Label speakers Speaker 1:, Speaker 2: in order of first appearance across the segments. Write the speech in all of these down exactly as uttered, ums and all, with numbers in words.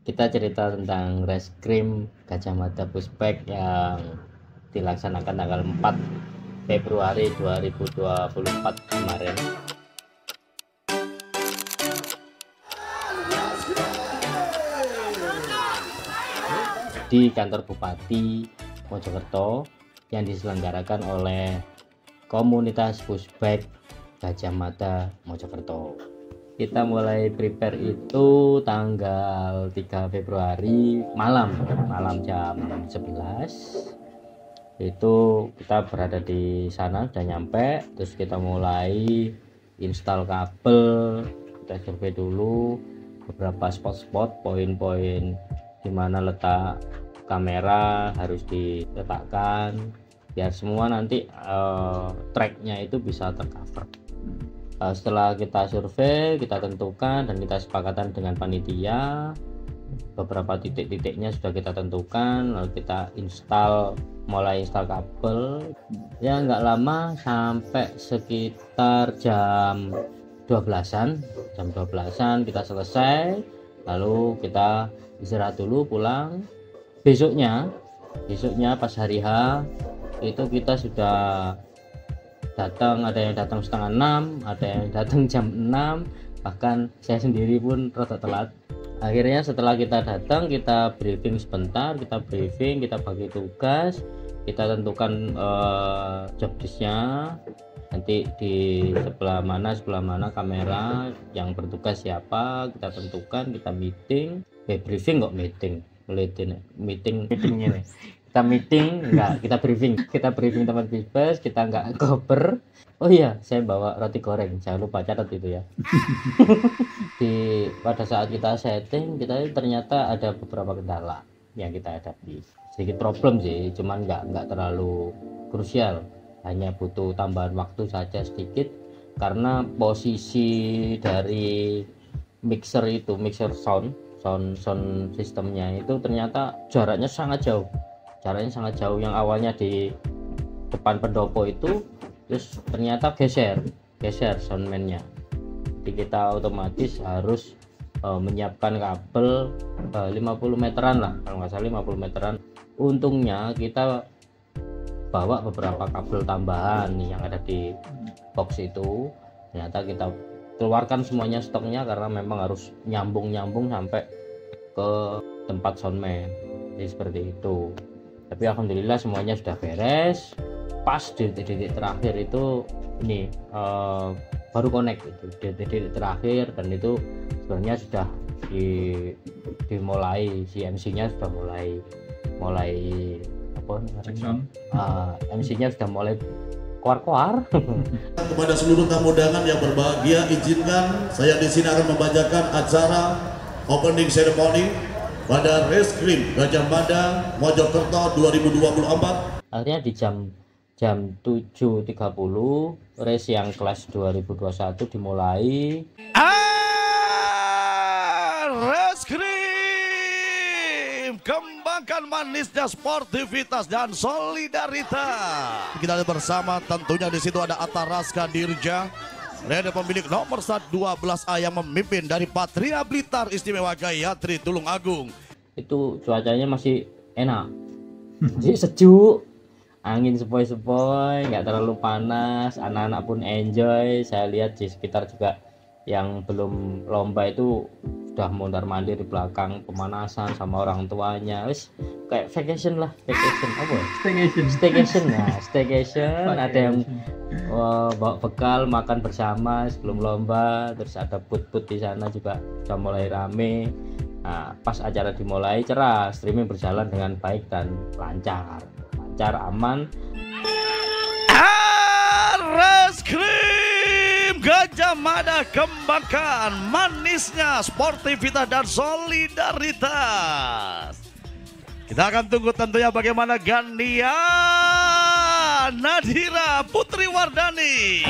Speaker 1: kita cerita tentang Reskrim Gajah Mada Pushback yang dilaksanakan tanggal empat Februari dua ribu dua puluh empat kemarin. Di kantor Bupati Mojokerto yang diselenggarakan oleh komunitas Pushback Gajah Mada Mojokerto. Kita mulai prepare itu tanggal tiga Februari malam, malam jam sebelas. Itu kita berada di sana, udah nyampe, terus kita mulai install kabel, kita survei dulu beberapa spot-spot, poin-poin di mana letak kamera harus diletakkan biar semua nanti uh, tracknya itu bisa tercover. Uh, setelah kita survei, kita tentukan dan kita sepakatan dengan panitia, beberapa titik-titiknya sudah kita tentukan, lalu kita install, mulai install kabel. Ya nggak lama, sampai sekitar jam dua belasan, jam dua belasan kita selesai, lalu kita istirahat dulu, pulang. Besoknya, besoknya pas hari H itu kita sudah datang, ada yang datang setengah enam, ada yang datang jam enam, bahkan saya sendiri pun rada telat. Akhirnya setelah kita datang, kita briefing sebentar, kita briefing, kita bagi tugas, kita tentukan uh, job disk-nya, nanti di sebelah mana sebelah mana kamera yang bertugas siapa, kita tentukan, kita meeting, eh, briefing kok meeting, meeting, meeting, meetingnya nih. Kita meeting enggak, kita briefing, kita briefing teman bisnis, kita enggak koper. Oh iya, saya bawa roti goreng, jangan lupa catat itu ya. Di pada saat kita setting, kita ternyata ada beberapa kendala yang kita hadapi. Sedikit problem sih, cuman enggak enggak terlalu krusial, hanya butuh tambahan waktu saja sedikit karena posisi dari mixer itu, mixer sound, sound sound sistemnya itu ternyata jaraknya sangat jauh. Caranya sangat jauh, yang awalnya di depan pendopo itu terus ternyata geser geser soundman-nya, jadi kita otomatis harus uh, menyiapkan kabel uh, lima puluh meteran lah, kalau nggak salah lima puluh meteran. Untungnya kita bawa beberapa kabel tambahan yang ada di box itu, ternyata kita keluarkan semuanya stoknya karena memang harus nyambung-nyambung sampai ke tempat soundman, jadi seperti itu. Tapi alhamdulillah semuanya sudah beres. Pas di titik terakhir itu ini uh, baru connect itu di titik terakhir, dan itu sebenarnya sudah di, dimulai si M C-nya sudah mulai mulai apa uh, M C-nya sudah mulai keluar-keluar.
Speaker 2: Kepada seluruh tamu undangan yang berbahagia, izinkan saya di sini akan membacakan acara opening ceremony pada Reskrim Gajah Mada Mojokerto dua ribu dua puluh empat.
Speaker 1: Akhirnya di jam jam tujuh tiga puluh race yang kelas dua ribu dua puluh satu dimulai.
Speaker 3: Ah, Reskrim, kembangkan manisnya sportivitas dan solidaritas. Kita ada bersama, tentunya di situ ada Atta Raska Dirja, rider pemilik nomor dua belas A yang memimpin dari Patria Blitar Istimewa Gayatri Tulungagung.
Speaker 1: Itu cuacanya masih enak, jadi sejuk, angin sepoi-sepoi, nggak terlalu panas, anak-anak pun enjoy. Saya lihat di sekitar juga yang belum lomba itu sudah mondar-mandir di belakang pemanasan sama orang tuanya. Wis kayak vacation lah, vacation apa ya?
Speaker 4: Staycation.
Speaker 1: Staycation, nah staycation. Ada yang uh, bawa bekal makan bersama sebelum lomba, terus ada put-put di sana juga sudah mulai rame. Nah, pas acara dimulai cerah, streaming berjalan dengan baik dan lancar, lancar aman.
Speaker 3: Reskrim Gajah Mada, kembangkan manisnya sportivitas dan solidaritas. Kita akan tunggu tentunya bagaimana Gandia Nadira Putri Wardani.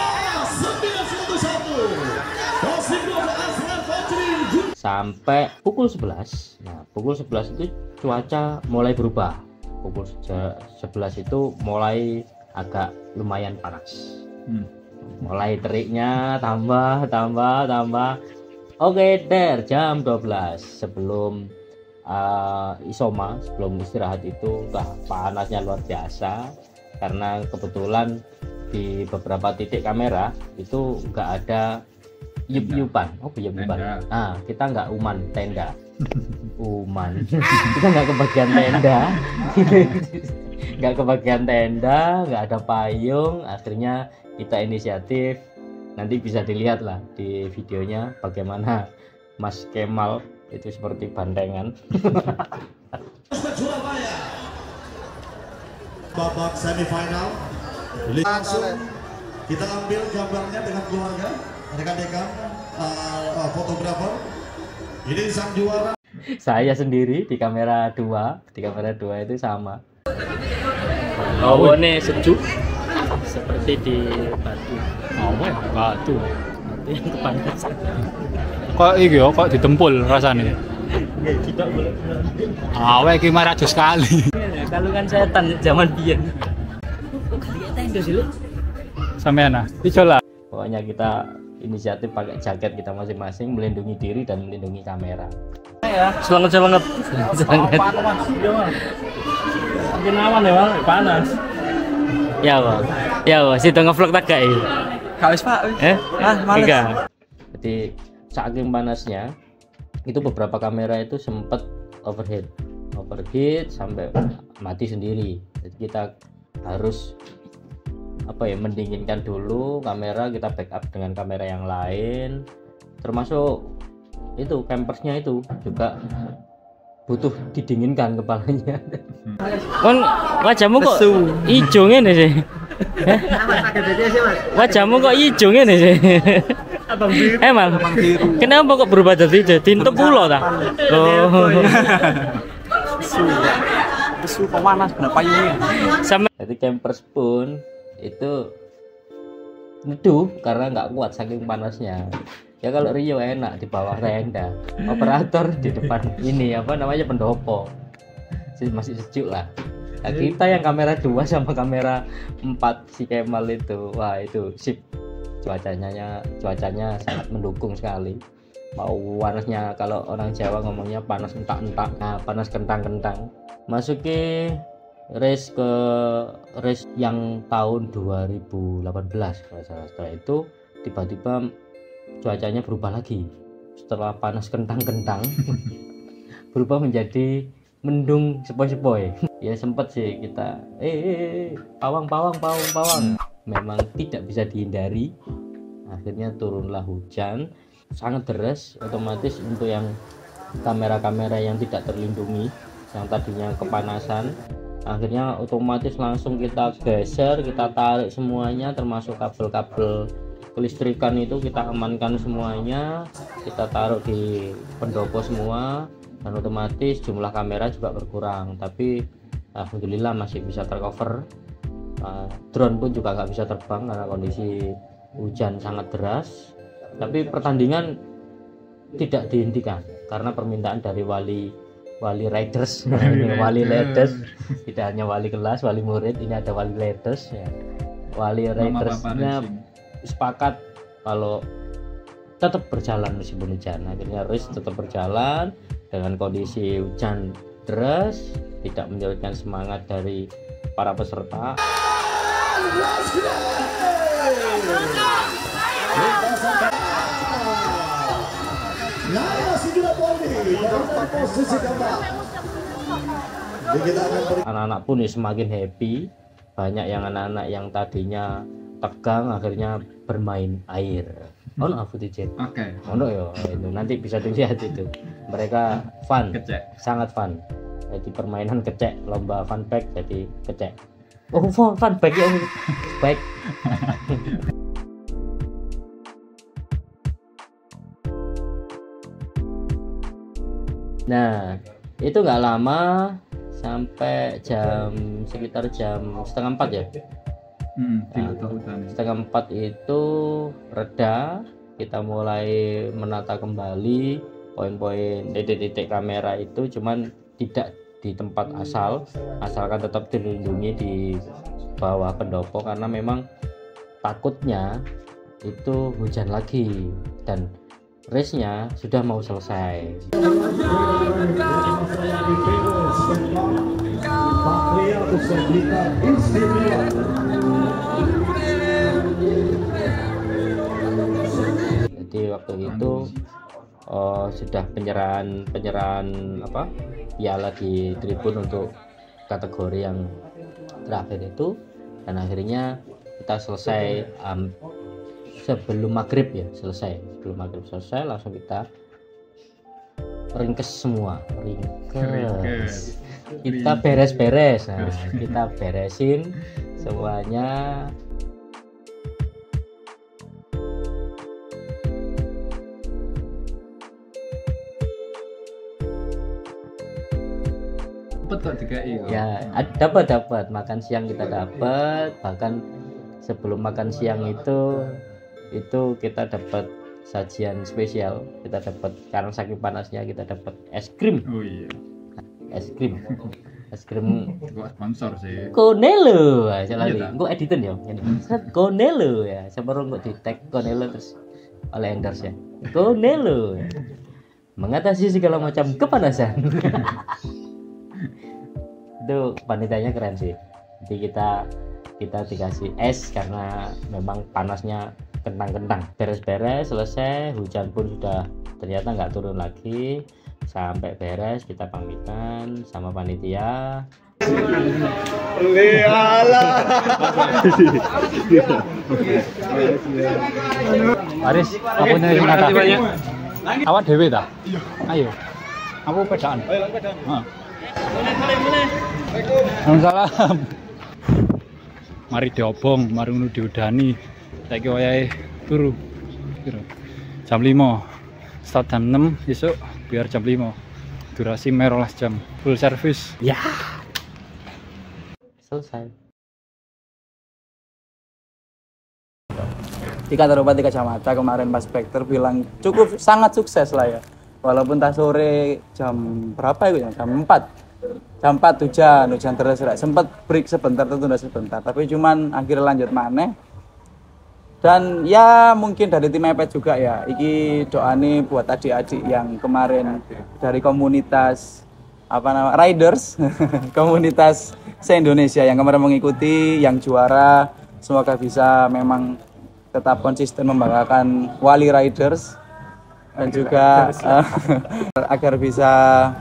Speaker 1: Sampai pukul sebelas. Nah, pukul sebelas itu cuaca mulai berubah. Pukul sebelas itu mulai agak lumayan panas. Hmm. Mulai teriknya tambah, tambah, tambah. Oke, der jam dua belas sebelum uh, isoma, sebelum istirahat itu wah, panasnya luar biasa karena kebetulan di beberapa titik kamera itu nggak ada yup-yupan. Oh, yup-yupan. Nah, kita nggak uman tenda. Uman. Kita nggak kebagian tenda. Nggak kebagian tenda, nggak ada payung. Akhirnya kita inisiatif. Nanti bisa dilihat lah di videonya bagaimana Mas Kemal itu seperti bandengan.
Speaker 2: Surabaya babak semifinal langsung kita ambil gambarnya dengan keluarga rekan-rekan uh, fotografer. Ini sang juara.
Speaker 1: Saya sendiri di kamera dua, di kamera dua itu sama. Oh, ini sejuk seperti di batu.
Speaker 4: Oh, batu.
Speaker 1: Batu yang kepanasan.
Speaker 4: Kok iki yo, kok ditempul rasanya?
Speaker 1: Tidak boleh.
Speaker 4: Awek iki marah sekali.
Speaker 1: Kalau kan setan zaman biyen. Kalian tenda sih lu.
Speaker 4: Sampean ah, ijolah.
Speaker 1: Pokoknya kita inisiatif pakai jaket kita masing-masing melindungi diri dan melindungi kamera. Ya, semangat-semangat. Semangat. Makin awan ya, Bang, panas. Ya, Bang. Ya, Bang, situ nge-vlog tak gak ya?
Speaker 5: Gak wis, Pak.
Speaker 1: Eh?
Speaker 5: Ah, males.
Speaker 1: Enggak. Jadi saking panasnya itu beberapa kamera itu sempat overheat. Overheat sampai mati sendiri. Jadi kita harus apa ya, mendinginkan dulu kamera, kita backup dengan kamera yang lain, termasuk itu campersnya itu juga butuh didinginkan kepalanya. Kon wajahmu kok ijo ngene sih? Wajahmu kok ijo ngene sih? Emang kenapa kok berubah jadi tinta pulau ta? Oh.
Speaker 5: Besu pemanas bener payungnya.
Speaker 1: Sama jadi campers pun itu neduh karena nggak kuat saking panasnya. Ya kalau Rio enak di bawah tenda, operator di depan ini apa namanya pendopo, masih sejuk lah. Nah, kita yang kamera dua sama kamera empat si Kemal itu, wah itu sip, cuacanya cuacanya sangat mendukung sekali. Mau panasnya, kalau orang Jawa ngomongnya panas entak-entak, nah panas kentang-kentang. Masuki race ke race yang tahun dua ribu delapan belas kalau salah. Setelah itu tiba-tiba cuacanya berubah lagi. Setelah panas kentang-kentang berubah menjadi mendung sepoi-sepoi. Ya sempat sih kita eh, eh, eh pawang pawang pawang pawang. Memang tidak bisa dihindari. Akhirnya turunlah hujan sangat deras, otomatis untuk yang kamera-kamera yang tidak terlindungi, yang tadinya kepanasan, akhirnya otomatis langsung kita geser, kita tarik semuanya, termasuk kabel-kabel kelistrikan itu kita amankan semuanya, kita taruh di pendopo semua, dan otomatis jumlah kamera juga berkurang. Tapi alhamdulillah masih bisa tercover. uh, drone pun juga nggak bisa terbang karena kondisi hujan sangat deras. Tapi pertandingan tidak dihentikan karena permintaan dari wali wali riders, wali riders, tidak hanya wali kelas, wali murid, ini ada wali riders ya. Wali ridersnya sepakat kalau tetap berjalan meskipun hujan. Akhirnya race tetap berjalan dengan kondisi hujan deras, tidak menyurutkan semangat dari para peserta. Anak-anak pun semakin happy. Banyak yang anak-anak yang tadinya tegang akhirnya bermain air. Oh no, footage.
Speaker 5: Oke.
Speaker 1: Oh no ya, itu nanti bisa dilihat itu. Mereka fun,
Speaker 5: Kecek.
Speaker 1: sangat fun. Jadi permainan kecek, lomba fun pack jadi kecek. Oh fun, fun pack ya, baik. Nah, itu nggak lama sampai jam sekitar jam setengah empat ya.
Speaker 5: Hmm,
Speaker 1: Nah, setengah empat itu reda, kita mulai menata kembali poin-poin titik-titik kamera itu, cuman tidak di tempat asal, asalkan tetap dilindungi di bawah pendopo karena memang takutnya itu hujan lagi dan race-nya sudah mau selesai. Jadi waktu itu uh, sudah penyerahan penyerahan apa piala di tribun untuk kategori yang terakhir itu, dan akhirnya kita selesai um, sebelum maghrib ya selesai sebelum maghrib selesai langsung kita ringkes semua ringkes kita beres-beres nah, kita beresin semuanya.
Speaker 4: Dapat kok D K I kok.
Speaker 1: Ya, dapat dapat makan siang kita dapat, bahkan sebelum makan siang itu itu kita dapat sajian spesial. Kita dapat karena saking panasnya kita dapat es krim.
Speaker 4: Oh iya.
Speaker 1: Es krim. Es krim
Speaker 4: Gua sponsor sih.
Speaker 1: Konelo. Salah
Speaker 4: Iya,
Speaker 1: nih. Gua editin ya. Ini. Konelo ya. Seperti kok di tag Konelo terus oleh endorse ya. Konelo. Mengatasi segala macam kepanasan. Itu panitianya keren sih. Jadi kita kita dikasih es karena memang panasnya kentang-kentang. Beres-beres selesai, hujan pun sudah ternyata nggak turun lagi. Sampai beres kita pamitan sama panitia.
Speaker 4: Aris, aku nih Nata. Awak dhewe ta? Ayo. Aku pedaan. Ayo pedaan. Heeh. Waalaikumsalam. Mari diobong, mari ngono diudani. Saiki wayahe turu. Piro? Jam lima. Start jam enam besok biar jam lima. Durasi merolas jam. Full service.
Speaker 1: Ya. Selesai.
Speaker 5: Di kantor Bupati Kacamata kemarin Pak Spekter bilang cukup sangat sukses lah ya. Walaupun tak sore jam berapa ya? Jam empat. Jam empat hujan, hujan terus sempat break sebentar, tertunda sebentar, tapi cuman akhirnya lanjut maneh. Dan ya mungkin dari tim Mepet juga ya, iki doane buat adik-adik yang kemarin dari komunitas apa nama riders, komunitas se-Indonesia yang kemarin mengikuti, yang juara, semoga bisa memang tetap konsisten membanggakan Wali Riders dan juga uh, agar bisa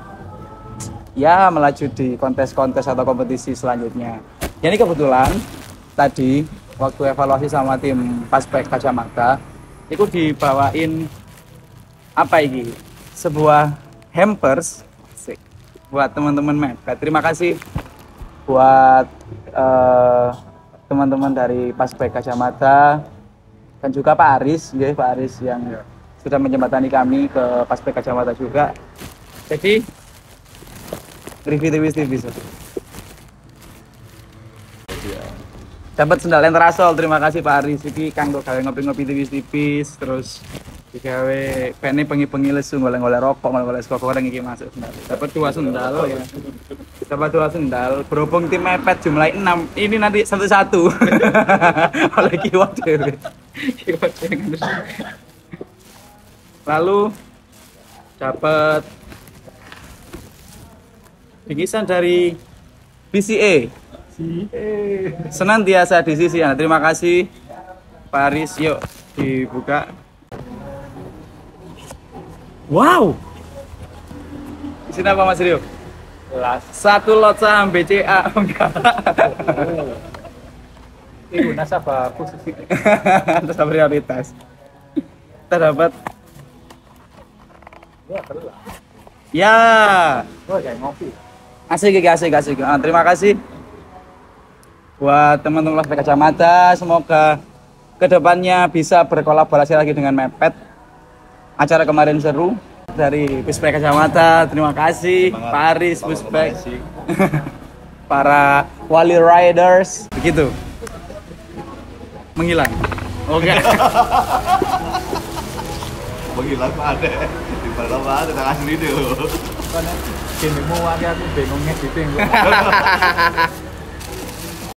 Speaker 5: ya melaju di kontes-kontes atau kompetisi selanjutnya. Ya, ini kebetulan tadi waktu evaluasi sama tim Paspek Kacamata itu dibawain apa ini? Sebuah hampers asik, buat teman-teman Mepet. Terima kasih buat uh, teman-teman dari Paspek Kacamata dan juga Pak Aris, ya, Pak Aris yang sudah menjembatani kami ke Paspek Kacamata juga. Jadi review tipis-tipis. Dapat sendal yang terasol, terima kasih Pak Aris. Iki kanggo gawe ngopi-ngopi tipis-tipis, terus digawe pene pengi-pengi lesu golek-golek rokok, golek-golek sego goreng iki masuk sendal. Dapat dua sendal ya. Dapat dua sendal. Berhubung tim Mepet jumlah enam, ini nanti satu-satu. Oleh kiwat dhewe. Kiwat dhewe. Lalu dapat bingkisan dari B C A. Senantiasa di sisi Anda. Terima kasih Pak Aris. Yuk dibuka. Wow. Di sini apa Mas Rio? Satu lot saham B C A. Ibu nasabah khusus. Nasabah prioritas. Kita dapat. Ya. Oh, kayak ngopi. Asik, asik, asik. Nah, terima kasih buat teman-teman Paspek Kacamata. Semoga kedepannya bisa berkolaborasi lagi dengan Mepet. Acara kemarin seru dari Paspek Kacamata. Terima kasih Pak Aris, Paspek, para Wali Riders. Begitu. Menghilang. Oke. Okay.
Speaker 3: Menghilang Pak Ade. Di mana Pak Ade tak kasih video.
Speaker 4: Gini mau aku bingung ngediting.